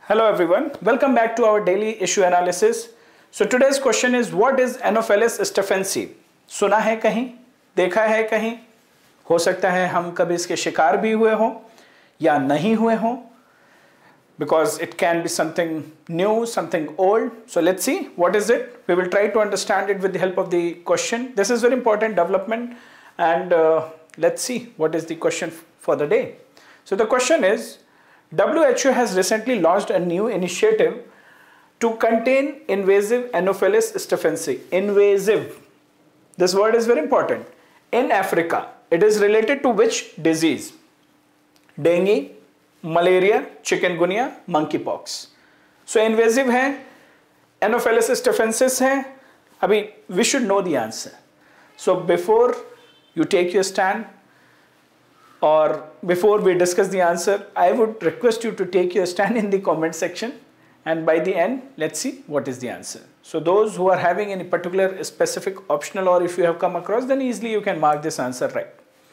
Hello everyone, welcome back to our daily issue analysis. So today's question is what is Anopheles stephensi? सुना है कहीं, देखा है कहीं, हो सकता है हम कभी इसके शिकार भी हुए हों या नहीं हुए हों, because it can be something new, something old. So let's see what is it. We will try to understand it with the help of the question. This is very important development and let's see what is the question for the day. So the question is, WHO has recently launched a new initiative to contain invasive Anopheles stephensi. Invasive. This word is very important. In Africa, it is related to which disease? Dengue, malaria, chikungunya, monkeypox. So invasive है, Anopheles stephensis है. अभी we should know the answer. So before you take your stand, or before we discuss the answer, I would request you to take your stand in the comment section, and by the end, let's see what is the answer. So those who are having any particular specific optional, or if you have come across, then easily you can mark this answer right.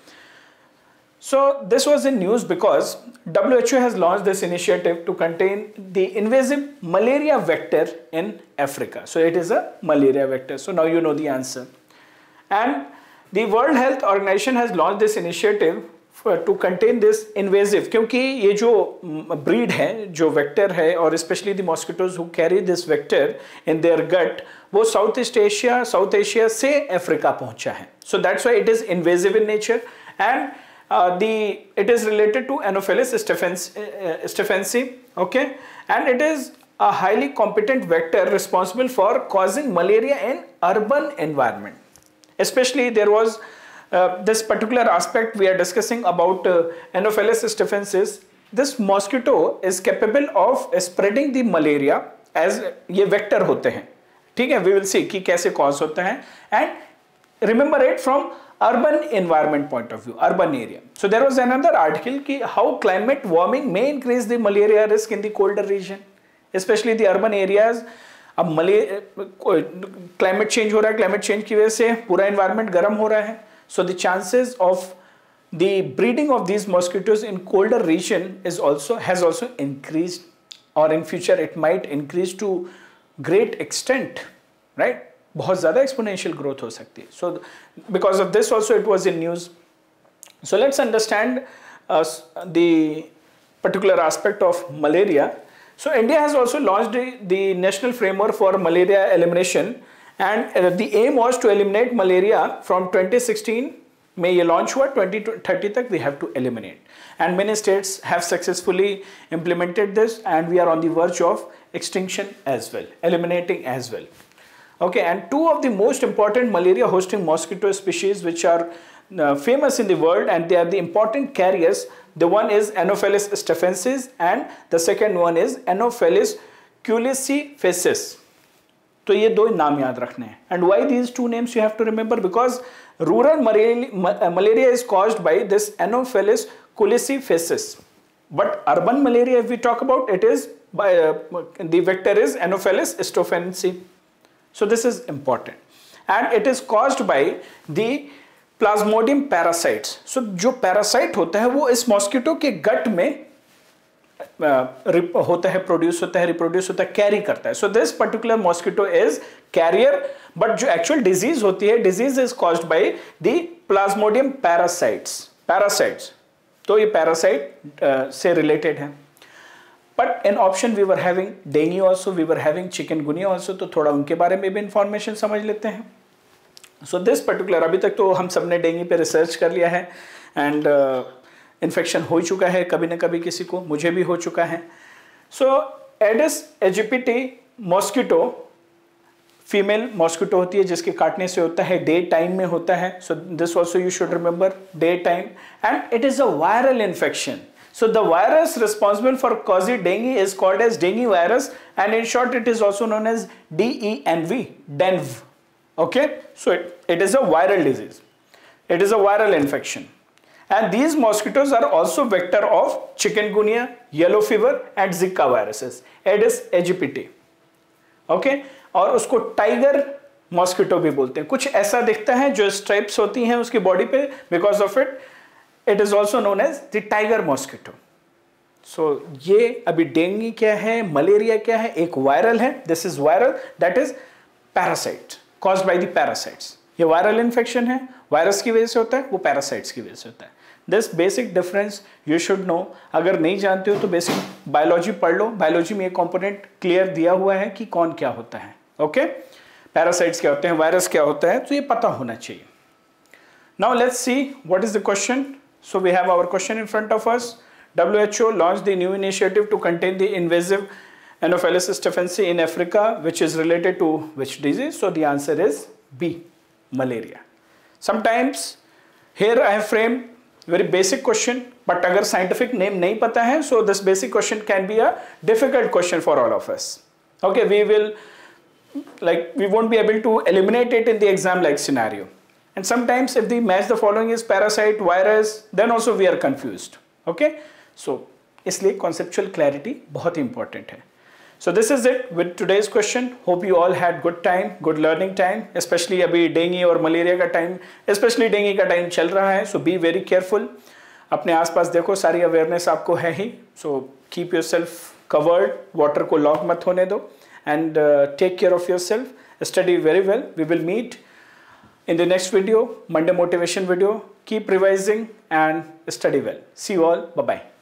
So this was in news because WHO has launched this initiative to contain the invasive malaria vector in Africa. So it is a malaria vector. So now you know the answer. And the World Health Organization has launched this initiative to contain this invasive, क्योंकि ये जो breed है, जो vector है, और especially the mosquitoes who carry this vector in their gut, वो South Asia से Africa पहुंचा है. So that's why it is invasive in nature, and it is related to Anopheles stephensi, okay, and it is a highly competent vector responsible for causing malaria in urban environment. Especially there was this particular aspect we are discussing about Anopheles stephensis. This mosquito is capable of spreading the malaria as ये vector होते हैं, ठीक है? We will see कि कैसे cause होता है, and remember it from urban environment point of view, urban area. So there was another article कि how climate warming may increase the malaria risk in the colder region, especially the urban areas. अब climate change हो रहा है, climate change की वजह से पूरा environment गर्म हो रहा है. So the chances of the breeding of these mosquitoes in colder region has also increased, or in future it might increase to great extent, right? बहुत ज़्यादा exponential growth हो सकती है. So because of this also it was in news. So let's understand the particular aspect of malaria. So India has also launched the National Framework for Malaria Elimination, and the aim was to eliminate malaria from 2016 में ये launch हुआ, 2030 तक we have to eliminate, and many states have successfully implemented this, and we are on the verge of extinction as well, eliminating as well. Okay, and two of the most important malaria hosting mosquito species which are famous in the world, and they are the important carriers. The one is Anopheles stephensis and the second one is Anopheles culicifesis. तो ये दो नाम याद रखने हैं. And why these two names you have to remember? Because rural malaria is caused by this Anopheles culicifesis. But urban malaria, if we talk about, it is by the vector is Anopheles stephensi. So this is important, and it is caused by the Plasmodium parasites. So जो parasite होता है वो इस mosquito के gut में होता है, produce होता है, रिप्रोड्यूस होता है, कैरी करता है. So this particular mosquito is carrier, but जो एक्चुअल डिजीज होती है, disease is caused by the plasmodium parasites. तो ये पैरासाइट से रिलेटेड है. But in option we were having dengue also, we were having chikungunya also, तो थोड़ा उनके बारे में भी इंफॉर्मेशन समझ लेते हैं. सो दिस पर्टिकुलर, अभी तक तो हम सबने डेंगू पे रिसर्च कर लिया है, एंड इन्फेक्शन हो चुका है कभी ना कभी किसी को, मुझे भी हो चुका है. So aedes aegypti mosquito female mosquito होती है जिसके काटने से होता है, डे टाइम में होता है. So this also you should remember, day time, and it is a viral infection. So the virus responsible for causing dengue is called as dengue virus, and in short it is also known as DENV. Okay, so it is a viral disease, it is a viral infection, and these mosquitoes are also vector of chikungunya, yellow fever and Zika viruses, Aedes aegypti. Okay, और उसको tiger mosquito भी बोलते हैं. कुछ ऐसा दिखता है, जो स्ट्राइप्स होती हैं उसकी बॉडी पे, because of it it is also known as the tiger mosquito. So ये अभी डेंगू क्या है, मलेरिया क्या है, एक वायरल है, this is viral, that is parasite caused by the parasites. ये वायरल इन्फेक्शन है, वायरस की वजह से होता है, वो पैरासाइट्स की वजह से होता है। This basic difference you should know. अगर नहीं जानते हो तो बेसिक बायोलॉजी पढ़ लो, बायोलॉजी में एक कंपोनेंट क्लियर दिया हुआ है कि कौन क्या होता है। ओके, पैरासाइट्स क्या होते हैं, वायरस क्या होता है, तो ये पता होना चाहिए। Now let's see what is the question. So we have our question in front of us. WHO launched the new initiative to contain the invasive Anopheles stephensi in Africa, which is related to which disease? So the answer is B, malaria. Sometimes here I have framed very basic question, but अगर scientific name नहीं पता है, so this basic question can be a difficult question for all of us. Okay, we won't be able to eliminate it in the exam like scenario. And sometimes if the match the following is parasite, virus, then also we are confused. Okay. So, इसलिए conceptual clarity बहुत important है. So this is it with today's question. Hope you all had good time, good learning time. Especially अभी dengue और malaria का time, especially dengue का time चल रहा है. So be very careful. अपने आसपास देखो, सारी अवेयरनेस आपको है ही. So keep yourself covered. Water को लॉक मत होने दो. And take care of yourself. Study very well. We will meet in the next video, Monday motivation video. Keep revising and study well. See you all. Bye-bye.